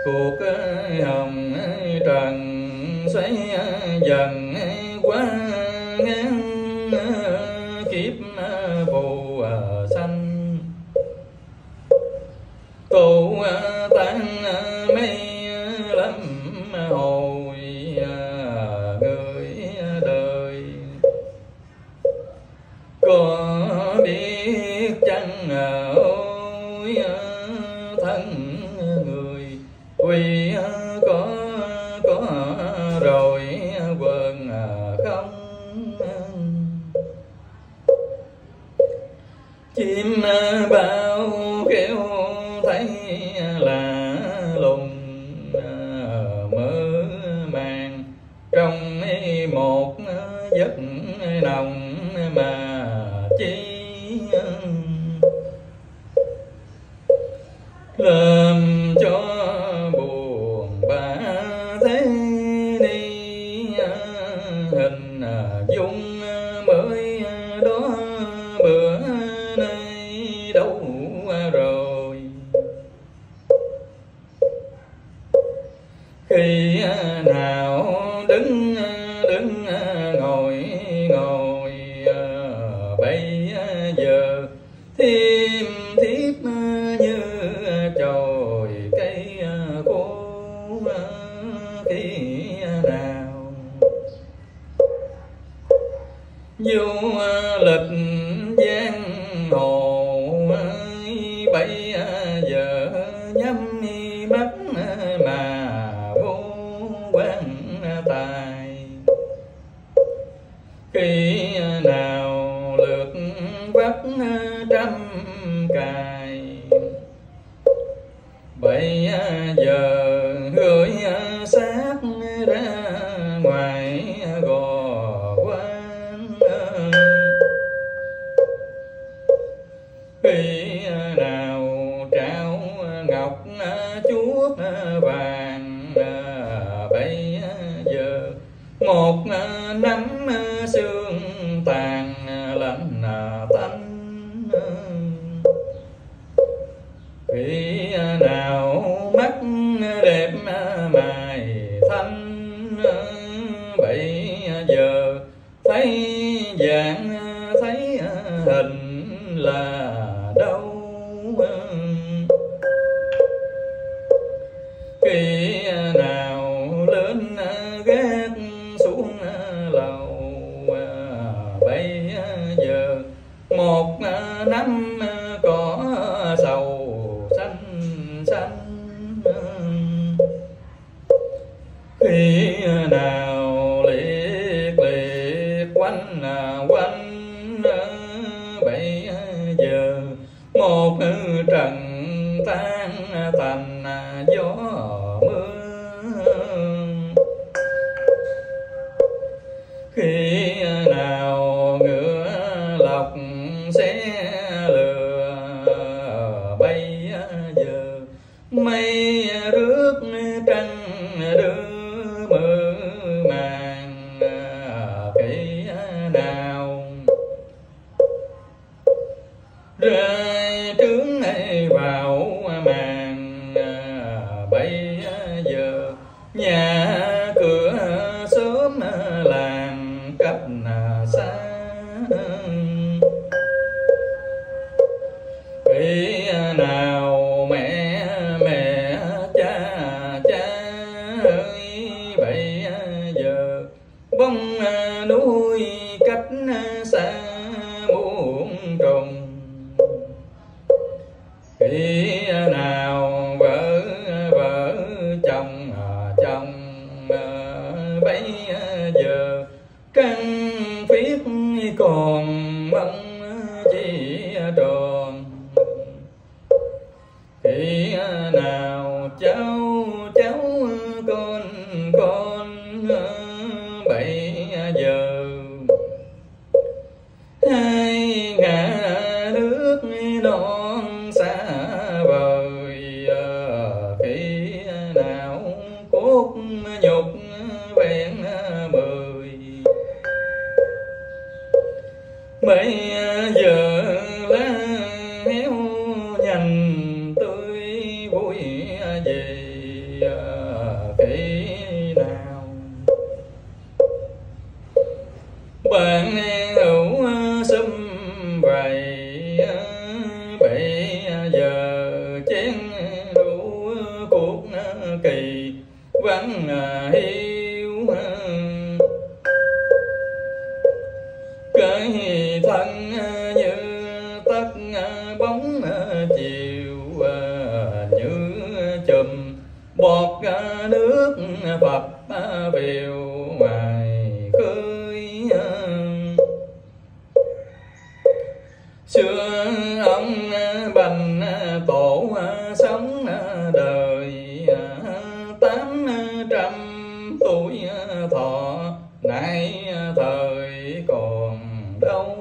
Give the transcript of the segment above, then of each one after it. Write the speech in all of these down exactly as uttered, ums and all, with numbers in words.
cuộc hồng trần xoay dần qua ngang kiếp phù sanh, tụ tan mây lắm hồi người đời. Có biết chăng ôi thân người vì có có rồi quên không. Chim bao kêu thấy là lùng mơ màng, trong một giấc nồng mà chi làm cho buồn bã thế đi. Hình dung mới đó bữa nay đâu rồi, khi nào đứng đứng ngồi ngồi bây giờ thêm thiếp như chồi cây khô. Khi nào du lịch giang hồ bây giờ nhắm mắt mà vô quan tài. Khi nào lượt vắt trăm cài bây giờ gửi xác ra ngoài gò quan. Khi nào trao ngọc chuốt vàng bây giờ một nắm xương tàn lạnh tanh. Khi nào mắt đẹp mày thanh bây giờ thấy dạng thấy hình là đâu. Khi nào lên gác xuống lầu bây giờ một nắm cỏ sầu xanh xanh. Khi nào liệt liệt quanh quanh bây giờ một trần tan thành gió mưa. Khi nào ngựa lọc xe lừa bây giờ mây rước trăng đưa mơ màng. Khi nào rơi trướng vào màn bây giờ nhà cửa sớm làng cách xa. Khi nào mẹ mẹ cha cha ơi bây giờ bông núi cách xa muôn trùng. Khi nào vợ vợ chồng chồng bây giờ căn phiết còn mong chỉ tròn. Khi nào cháu cháu con con bây giờ hai ngả nước non xa vời. Khi nào cốt nhục vẹn mười bây giờ lá héo nhành tươi vui gì. khi nào bạn hữu xâm vậy bây giờ chén rượu cuộc kỳ vắng hiu cái thân như tất bóng chiều như chùm bọt nước Phật viều ngoài khơi. Xưa ông Bành Tổ sống đời tám trăm tuổi thọ, nay thời còn đâu.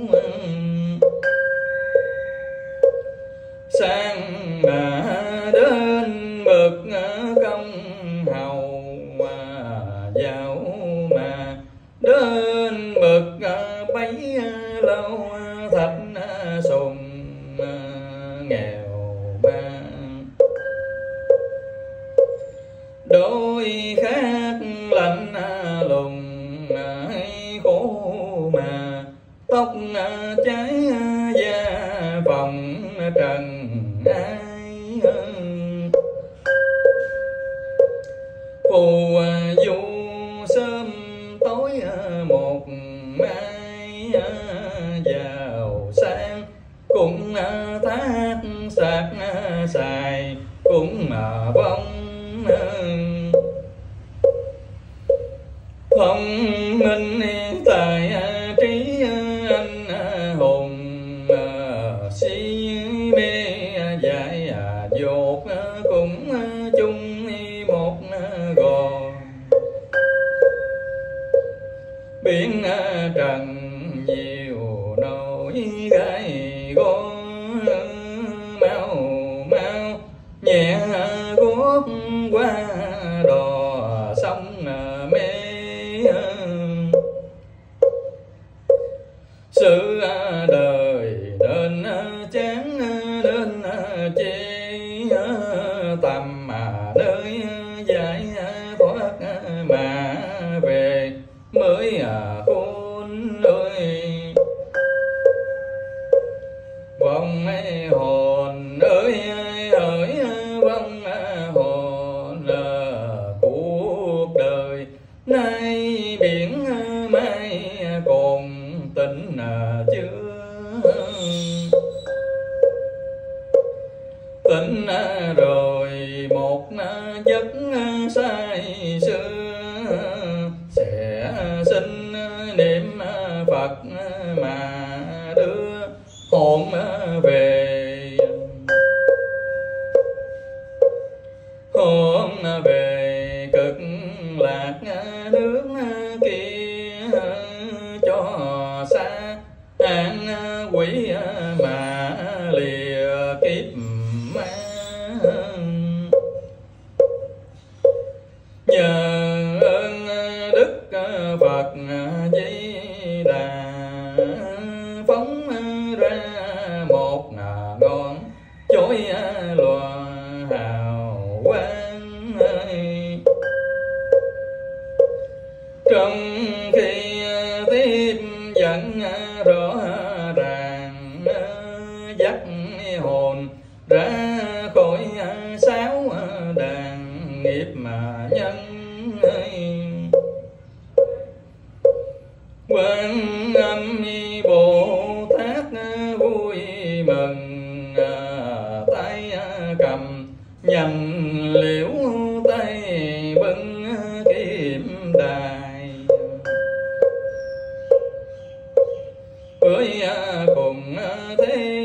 Sang mà đến bậc công hầu, giàu mà đến bậc bấy lâu thạch sùng nghèo ban. Đôi khác lạnh lùng khổ mà tóc cháy da phòng trần ai. Phù du sớm tối một mai, giàu sang cũng thác sạc xài cũng mà vong. Thông minh tài trí anh hùng, si mê dại dột cũng chung một gò. Biển trần nhiều nỗi gai go, mau mau nhẹ gót qua đò sông mê. Sự đời nên chán nên chê, tầm mà nơi giải thoát mà về mới khôn ơi. Vong hồn ơi hỡi vong hồn, cuộc đời nay biển mai còn tỉnh chưa. Tỉnh rồi một giấc say sưa, sẽ xin niệm Phật mà đưa hồn về. Hồn về cực lạc nước kia, cho xa an quỷ mà lìa kiếp ma. Nhờ ơn Đức Phật Di Đà, phóng ra một ngọn chói lòa hào quang. Trong khi tiếp dẫn rõ ràng, dắt hồn ra khỏi sáu đàn nghiệp mà nhân. Quan Âm Bồ Tát vui mừng, tay cầm nhành liễu tay bưng kim đài. Với cùng thế